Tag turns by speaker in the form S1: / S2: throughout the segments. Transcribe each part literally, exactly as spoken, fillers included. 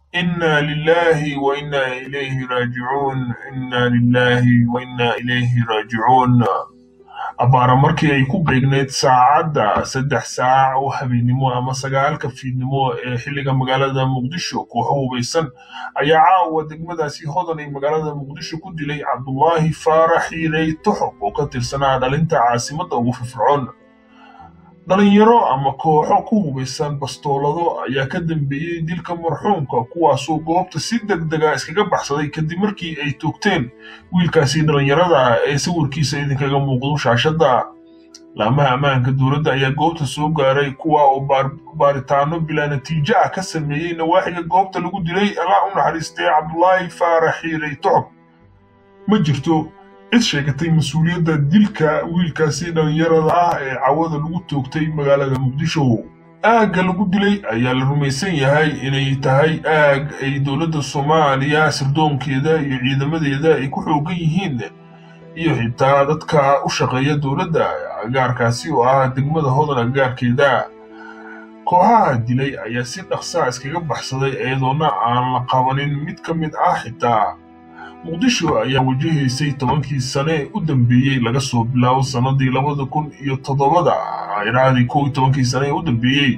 S1: إنا لله وإنا إليه راجعون إنا لله وإنا إليه راجعون أبارا markii ay ku beegneyd saacada saddex saac oo habeenimo ama sagaalka fiidnimo ee xilliga magaalada Muqdisho kooxo hubeysan ayaa caawa degmadaasi hodan ee magaalada Muqdisho ku dilay Cabdullaahi Faarax Xiirey Tuxub oo ka tirsanaa dhalinta caasimadda ugu firfircoon dhalinyaro ama kooxo ku hubeysan bastoolado ayaa ka dambeeyay dilka marxuumka kuwaasoo goobta si degdeg ah iskaga baxsaday kadib markii ay toogteen wiilkaasi dhalinyarada ee sawirkiisa idinkaga muuqdo shaashada laamaha ammaanka dowladda ayaa goobta soo gaaray kuwa oo baaritaano bilaa natiijo ah ka sameeyay nawaaxiga goobta lagu dilay Allah u naxariistay Cabdullaahi Faarax Xiirey Tuxub ma jirto cid sheegatay mas'uuliyadda dilka wiilkaasi dhalinyarada ah ee cawada lagu toogtay magaalada Muqdisho aagga lagu dilay ayaa la rumaysan yahay inay tahay aag ay dowladda Soomaaliya sirdoonkeeda iyo ciidamadeeda ay ku xoogan yihiin iyo xitaa dadka u shaqeeya dowladda gaarkaasi oo ah degmada hodan aggaarkeeda kooxaha dilay ayaa si dhaqso ah iskaga baxsaday iyadoona aan la qabanin mid ka mid ah xitaa Muqdisho ayaa wajahaysay tobankii sane u dambeeyay laga soo bilaabo sanadii labada kun iyo toddoba ayraadii kow iyo tobankii sane u dambeeyay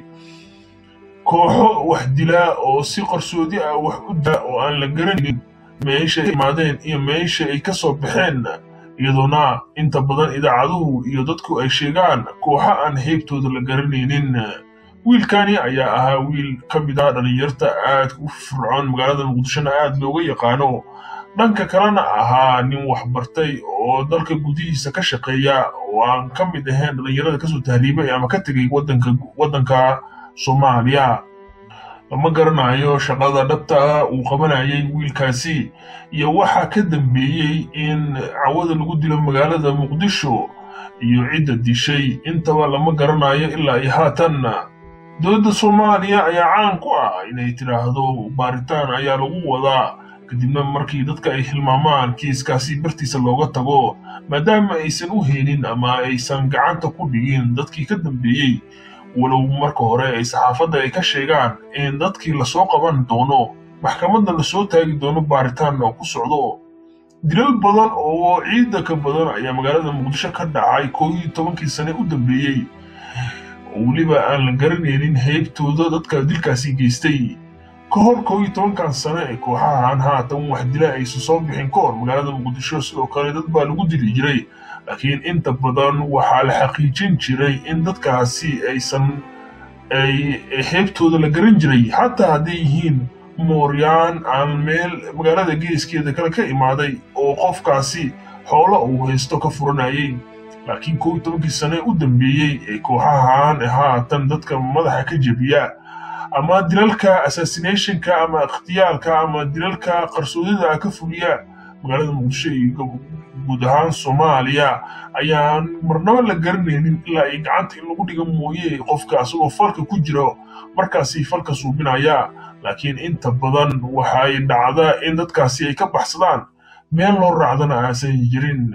S1: kooxo wax dila oo si qarsoodi ah wax u daa oo aan la garanin meesha ay imaadeen iyo meesha ay ka soo baxeen iyadoona inta badan idaacaduhu iyo dadku ay sheegaan kooxo aan heybtooda la garanaynin wiilkani ayaa ahaa wiil ka mid ah dhalinyarta aad u firfircoon magaalada Muqdisho aad looga yaqaano dhanka kalena ahaa nin wax bartay oo dalka gudihiisa ka shaqeeya oo aan ka mid ahayn dhalinyarada ka soo tahriibay ama ka tagay wadanka wadanka Soomaaliya lama garanayo shaqada dhabta ah uu qabanayay wiilkaasi iyo waxa ka dambeeyay in cawada lagu dilo magaalada Muqdisho iyo cidda dishay intaba lama garanayo ilaa ay haatan dowladda Soomaaliya ayaa caan ku ah inay tiraahdo baaritaan ayaa lagu wadaa kadibna markii dadka ay hilmaamaan kiiskaasi bartiisa looga tago maadaama aysan u helin ama aysan gacanta ku dhigin dadkii ka dambeeyay walow marka hore ay saxaafadda ay ka sheegaan in dadkii la soo qaban doono maxkamadda la soo taagi doono baaritaan oo ku socdo dilal badan oo ciida ka badan ayaa magaalada Muqdisho ka dhacay kow iyo tobankii sane u dambeeyay oo waliba aan la garanaynin heybtooda dadka dilkaasi geystay kahor kow iyo tobankan sane ee kooxahan haatan wax dila ay soo bixin kahor magaalada Muqdisho sidoo kale dad baa lagu dili jiray laakiin inta badan waxaa la xaqiijin jiray in dadkaasi aysan ay heybtooda la garan jiray hatta haday yihiin mooryaan aan meel magaalada geeskeeda kale ka imaaday oo qofkaasi xoolo uu haysto ka furanayay laakiin kow iyo tobankii sane u dambeeyay ee kooxahan haatan dadka madaxa ka jabiya ama dilalka assassinationka ama ikhtiyaalka ama dilalka qarsoodida ka fuliya magaalada Muqdisho iyo guud ahaan Soomaaliya ayaan marnaba la garanaynin ilaa ay gacanta in lagu dhigo mooyee qofkaas oo falka ku jiro markaasi falka suubinaya laakiin inta badan waxay dhacdaa in dadkaasi ay ka baxsadaan meel loo raacdana aasan jirin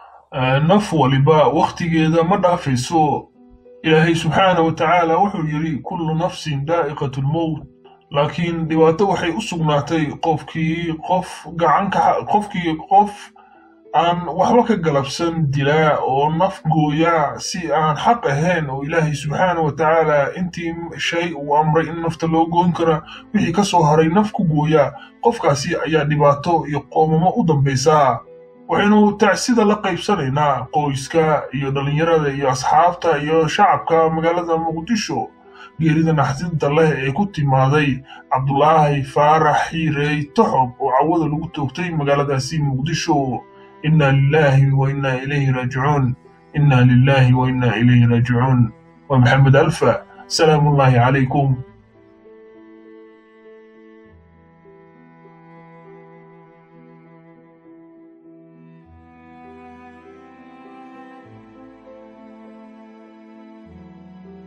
S1: naf waliba waqtigeeda ma dhaafayso إلهي سبحانه وتعالى وحو يري كل نفس دائقة الموت لكن ديواتو وحي أسقناتي قفكي قف قعنك قفكي قف عن وحبك قلبسن دلاء ونف قويا سي عن حق هين وإلهي سبحانه وتعالى انتي شيء وأمري إن نفت لو قنكرا وحي كسو هري نفك قويا قفكا سي أيا ديواتو يقوم ما أدن بيسا waxaynu tacsida la qaybsanaynaa qoyska iyo dhalinyarada iyo asxaabta iyo shacabka magaalada Muqdisho geerida naxdinta leh ee ku timaaday Cabdullaahi Faarax Xiirey Tuxub oo cawada lagu toogtay magaaladaasi Muqdisho inna lillahi wa inna ilayhi raaji'uun inna lillahi wa inna ilayhi raaji'uun wa Maxamed Alfa salaamu alaykum